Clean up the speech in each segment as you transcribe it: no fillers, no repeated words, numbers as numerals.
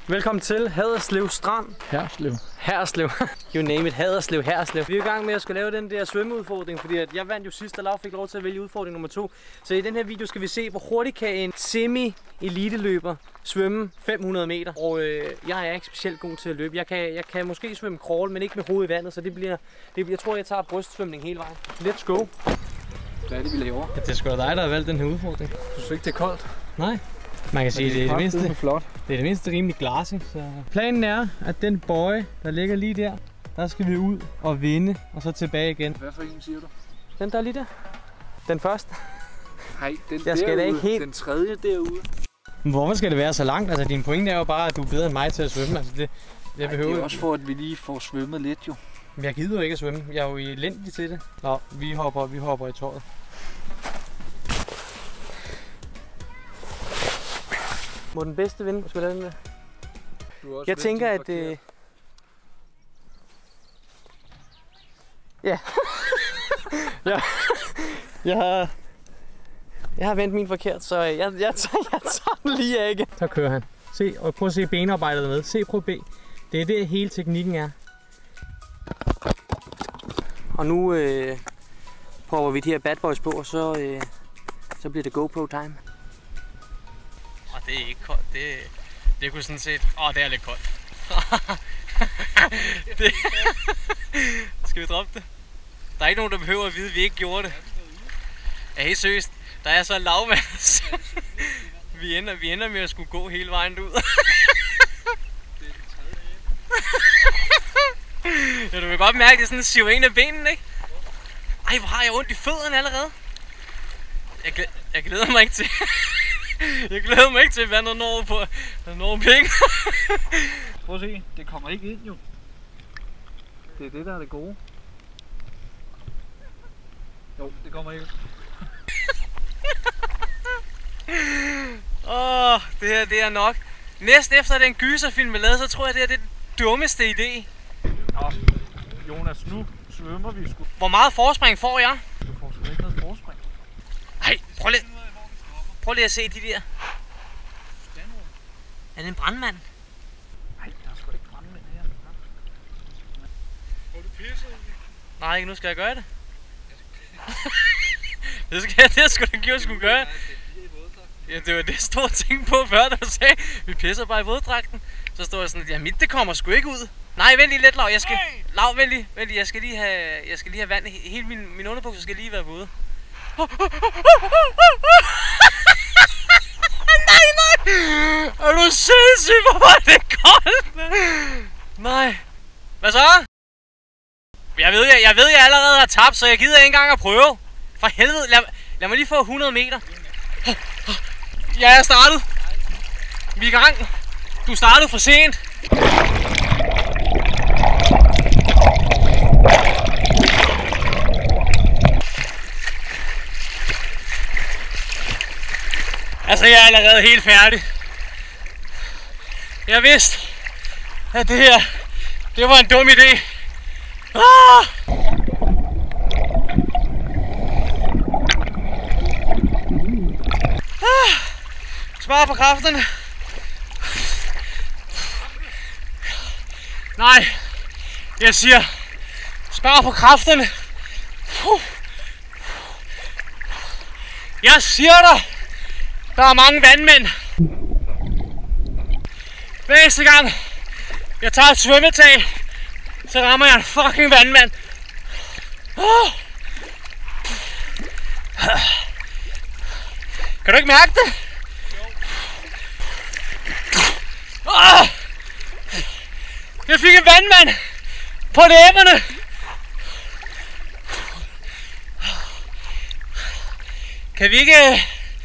Velkommen til Haderslev Strand. Haderslev. You name it. Haderslev. Vi er i gang med at skulle lave den der svømmeudfordring, fordi at jeg vandt jo sidst, og Lav fik lov til at vælge udfordring nummer 2. Så i den her video skal vi se, hvor hurtigt kan en semi-eliteløber svømme 500 meter. Og jeg er ikke specielt god til at løbe. Jeg kan måske svømme crawl, men ikke med hovedet i vandet, så jeg tror, jeg tager brystsvømning hele vejen. Let's go. Hvad er det, vi laver? Ja, det er sgu da dig, der har valgt den her udfordring. Synes du ikke, det er koldt? Nej. Man kan sige, det er det mindste rimelig glassing. Så planen er, at den bøje, der ligger lige der skal vi ud og vinde, og så tilbage igen. Hvad for en siger du? Den der lige der. Den første. Nej, den jeg skal derude. Ikke helt... Den tredje derude. Men hvorfor skal det være så langt? Altså din pointe er jo bare, at du er bedre end mig til at svømme. Altså det behøver det er også for, at vi lige får svømmet lidt jo. Men jeg gider jo ikke at svømme. Jeg er jo elendig til det. Nå, vi hopper i tøjet. Må den bedste vinde? Skal vi lade den med? Jeg tænker, at ja. Jeg har vendt min forkert, så jeg tager den lige af igen. Så kører han. Se, og prøv at se benarbejdet med. Se, prøv B. Det er det hele teknikken er. Og nu prøver vi de her bad boys på, og så bliver det GoPro time. Og det er ikke koldt. Det kunne sådan set... det er lidt koldt. Skal vi droppe det? Der er ikke nogen, der behøver at vide, at vi ikke gjorde det. Ja, helt seriøst. Der er så lavvands. vi ender med at skulle gå hele vejen ud. Ja, du vil godt mærke, at det er sådan en siren af benene, ikke? Ej, hvor har jeg ondt i fødderne allerede. Jeg glæder mig ikke til... Jeg glæder mig ikke til, at vandet når penge. Prøv at se, det kommer ikke ind jo. Det er det, der er det gode. Jo, det kommer ikke. Det her det er nok. Næst efter den gyserfilm vi lavede, så tror jeg, det er den dummeste idé. Nå, Jonas, nu svømmer vi sgu. Hvor meget forspring får jeg? Du får sgu ikke noget forspring. Ej, prøv lige at se de der. Er det en brandmand? Nej, der er sgu ikke brandmænd her. Har du pisset? Nej, ikke nu skal jeg gøre det. Det skulle da give skulle gøre. Ja, det var det, jeg stod og tænkte på før, da du sagde, vi pisser bare i våddragten. Så stod jeg sådan, at ja, mit det kommer sgu ikke ud. Nej, vent lige lidt, Lav. Lav, vent lige. Jeg skal lige have vand. Hele min underbukser skal lige være våde. Nej! Er du sindssyg? Hvor var det koldt? Nej. Hvad så? Jeg ved, jeg allerede har tabt, så jeg gider ikke engang at prøve. For helvede, lad mig lige få 100 meter. Jeg er startet. Vi er i gang. Du startede for sent. Altså, jeg er allerede helt færdig. Jeg vidste, at det var en dum idé. Spar på kræfterne. Nej, jeg siger, spar på kræfterne. Jeg siger dig, der er mange vandmænd. Hver eneste gang jeg tager et svømmetag, så rammer jeg en fucking vandmand. Kan du ikke mærke det? Jeg fik en vandmand på læberne. Kan vi ikke...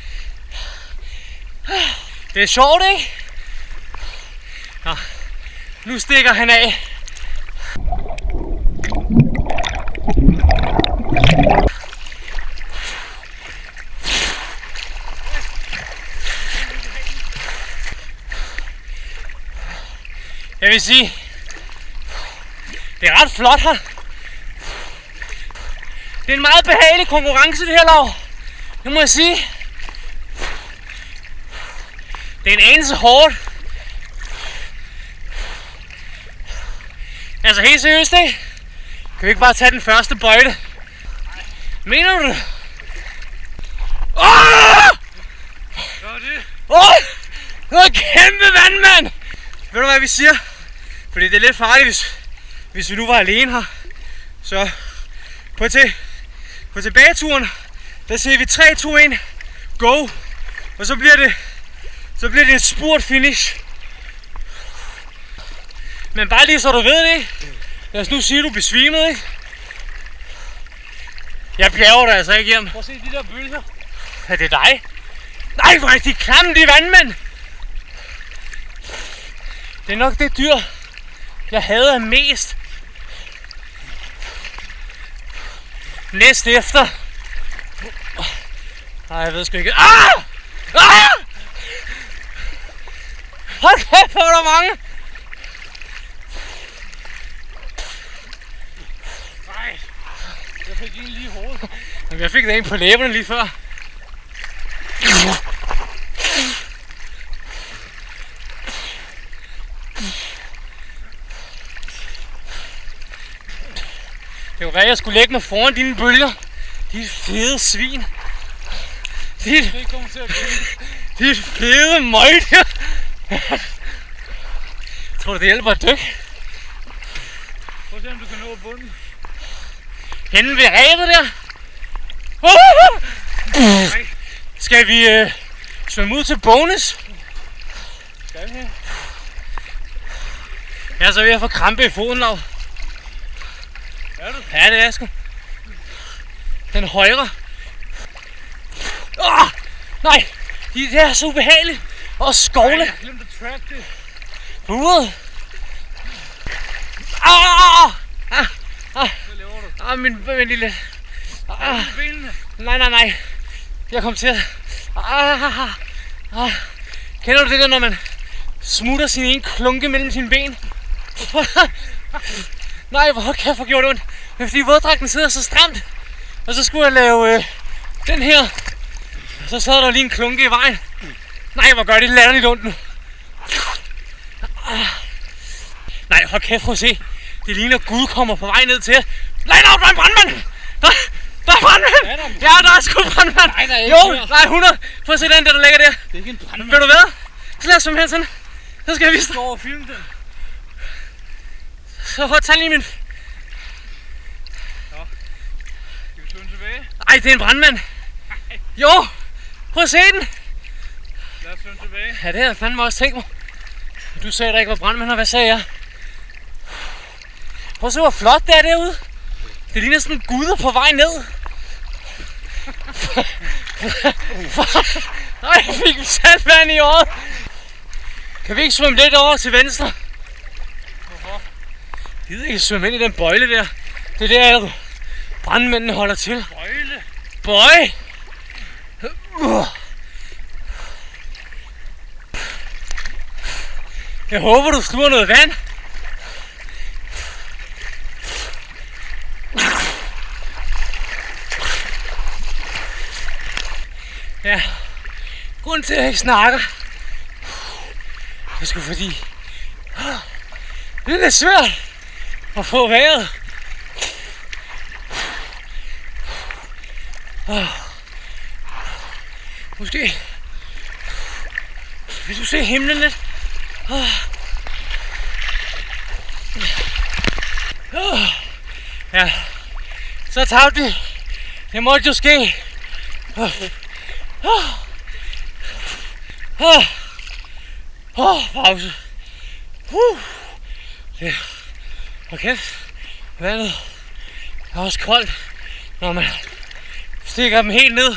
Det er sjovt, ikke? Nå, nu stikker han af. Jeg vil sige, det er ret flot her. Det er en meget behagelig konkurrence, det her, Lav. Det må jeg sige. Det er en anelse hårdt. Altså helt seriøst, ikke? Kan vi ikke bare tage den første bøjte? Mener du det? Hvad var det? Det var kæmpe vand, mand! Ved du hvad vi siger? Fordi det er lidt farligt, hvis vi nu var alene her. Så på tilbageturen, der siger vi 3, 2, 1, go! Og så bliver det et spurt finish. Men bare lige så du ved det, ikke? Lad os nu sige, at du besvimede, ikke? Jeg bjerger dig altså ikke hjem. Prøv at se de der bølger. Er det dig? Nej, hvor er de klamme, de vandmænd! Det er nok det dyr, jeg hader mest. Næst efter. Nej, jeg ved sgu ikke. Hold kæft, hvor er der mange! Nej, jeg fik en lige i hovedet. Jeg fik da en på læberne lige før. Det var hvad jeg skulle lægge mig foran dine bølger. De fede svin. De fede møgter. Tror du det hjælper at dykke? Prøv at se om du kan nå bunden. Henne ved ræbet der. Skal vi svømme ud til bonus? Skal vi? Jeg er så ved at få krampe i foden, Lav. Er du? Ja, det er sgu. Den højre. Nej, det er så ubehageligt. Og skovle. Nej, jeg glemte at track det. Uret. Hvad laver du? Min lille. Benene. Nej. Jeg kom til at. Kender du det der, når man smutter sin ene klunke mellem sine ben? Nej, hvor kæft, hvor gjorde det ondt. Men fordi våddragten sidder så stramt. Og så skulle jeg lave den her. Og så sad der lige en klunke i vejen. Nej, hvor gør det latterligt ondt nu. Nej, hold kæft, prøv at se. Det ligner Gud kommer på vej ned til. Nej, der er en brandmand! Der er brandmand! Ja, der er sgu brandmand! Nej, der er ikke jo, mere. der er 100. Prøv at se den der ligger der. Det er ikke en brandmand. Vil du hvad? Så lad os svømme hen sådan. Så skal jeg vise dig. Gå over og filme den. Så tag lige min. Skal vi svømme tilbage? Ej, det er en brandmand. Jo, prøv at se den. Lad os svømme tilbage. Ja, det havde jeg fandme også tænkt mig. Du sagde der ikke var brandmand, og hvad sagde jeg? Prøv at se, hvor flot det er derude. Det ligner sådan en guder på vej ned. Nej, jeg fik sat vand i året. Kan vi ikke svømme lidt over til venstre? Hvorfor? Jeg gider ikke svømme ind i den bøjle der. Det er der, brandmændene holder til. Bøjle. Bøj! Jeg håber, du sluger noget vand. Ja, grunden til at jeg ikke snakker, det er sgu fordi, det er lidt svært at få vejret. Måske, hvis du ser himlen lidt. Ja, så tabte vi. Det måtte jo ske. Pause. Det. Hvor kæft. Vandet er også koldt, når man stikker dem helt ned.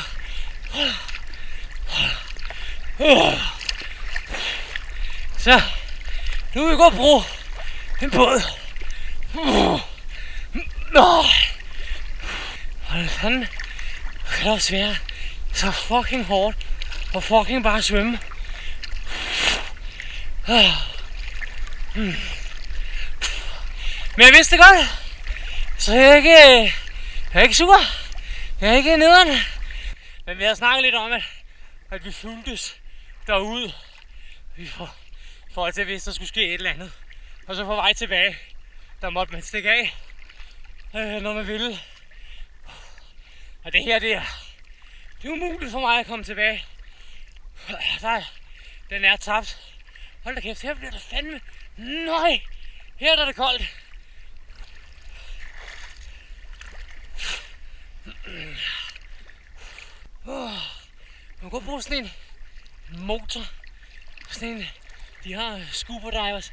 Så, nu vil vi godt bruge en båd. Hold fanden. Det kan også være så fucking hårdt og fucking bare svømme. Men jeg vidste det godt, så jeg er ikke sur. Jeg er ikke nederen. Men vi har snakket lidt om, at vi fulgtes derude. Vi får til, hvis der skulle ske et eller andet. Og så på vej tilbage, der måtte man stikke af, når man ville. Og det her, det er umuligt for mig at komme tilbage. Den er tabt. Hold da kæft, her bliver der fandme. Nej, her er det koldt. Man kan bruge sådan en motor. Sådan en, de har scuba divers.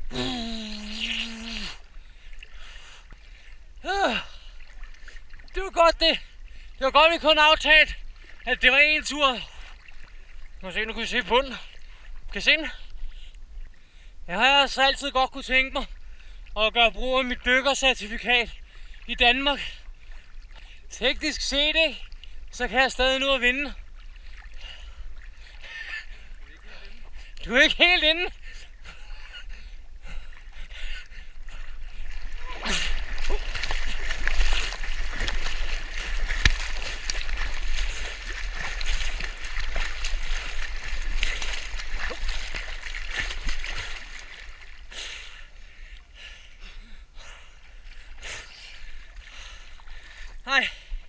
Det var godt det. Det var godt, vi kun aftalt, at det var en tur. Nu kan I se bunden. Kan I se den? Jeg har altså altid godt kunne tænke mig at gøre brug af mit dykkercertifikat i Danmark. Teknisk set, ikke? Så kan jeg stadig nå at vinde. Du er ikke helt inde. Nej.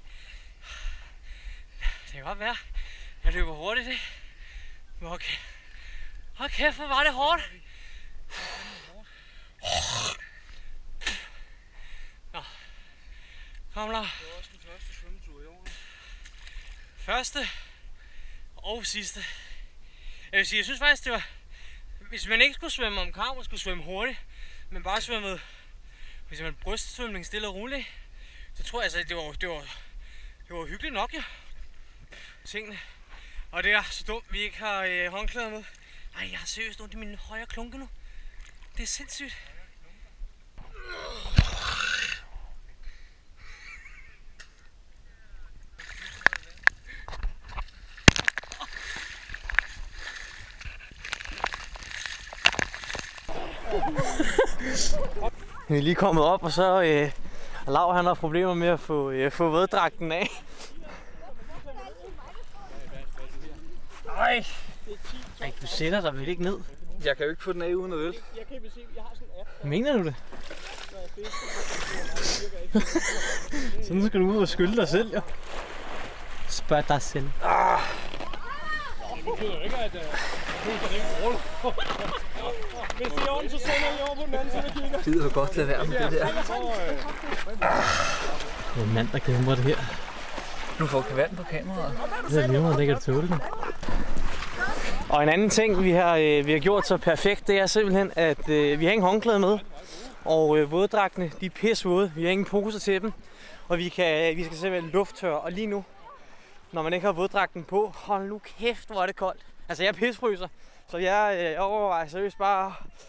Det kan godt være. Jeg løber hurtigt, ikke? Men okay. Hold kæft, hvor var det hårdt. Nå. Kom, Laura. Det var også den første svømmetur i år. Første og sidste. Jeg vil sige, jeg synes faktisk, det var... Hvis man ikke skulle svømme om kar, man skulle svømme hurtigt, men bare svømmede... Hvis man brystsvømning stille og roligt, så tror jeg altså, det var hyggeligt nok, ja. Tingene. Og det er så dumt, vi ikke har håndklæder med. Ej, jeg har seriøst ondt i mine højre klunke nu. Det er sindssygt. Vi er lige kommet op, og så Laura, han har problemer med at få våddragten af. Ej, du sætter dig vel ikke ned? Jeg kan jo ikke få den af uden at vælte. Mener du det? Sådan skal du ud og skylde dig selv, jo. Spørg dig selv. Det betyder ikke, at det ikke ruller. Hvis det er ordentligt, så sender I over på den anden side og kigger. Det er godt lade være med det der. Det er en mand, der kæmper det her. Du får vand på kameraet. Det er lige meget, det kan du tåle den. Og en anden ting, vi har gjort så perfekt, det er simpelthen, at vi har ingen håndklæde med. Og våddragtene, de er pissvåde. Vi har ingen poser til dem. Og vi skal simpelthen lufttørre. Og lige nu, når man ikke har våddragten på, hold nu kæft, hvor er det koldt. Altså, jeg pissfryser. Så jeg overvejer seriøst bare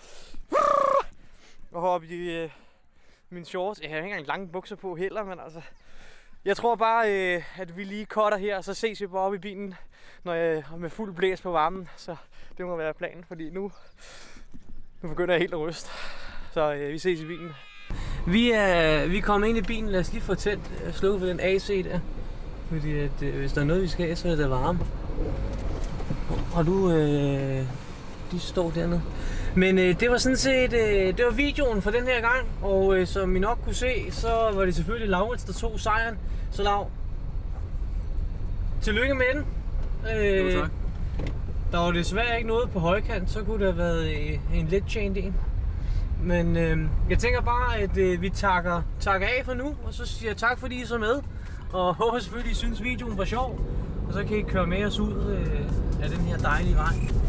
at hoppe i mine shorts. Jeg har ikke engang lange bukser på heller, men altså... Jeg tror bare, at vi lige cutter her, og så ses vi bare oppe i bilen, når jeg er med fuld blæs på varmen. Så det må være planen, fordi nu begynder jeg helt at ryste. Så vi ses i bilen. Vi er kommet ind i bilen. Lad os lige få tændt slukket for den AC der. Fordi at, hvis der er noget, vi skal have, så er det varme. Og du, de står dernede. Men det var sådan set, det var videoen for den her gang. Og som I nok kunne se, så var det selvfølgelig Laurits, der tog sejren. Så Lav, tillykke med den. Jo, tak. Der var desværre ikke noget på højkant, så kunne det have været en let tjent en. Men jeg tænker bare, at vi takker af for nu, og så siger jeg tak, fordi I så med. Og håber selvfølgelig, I synes videoen var sjov. Og så kan I køre med os ud af den her dejlige vej.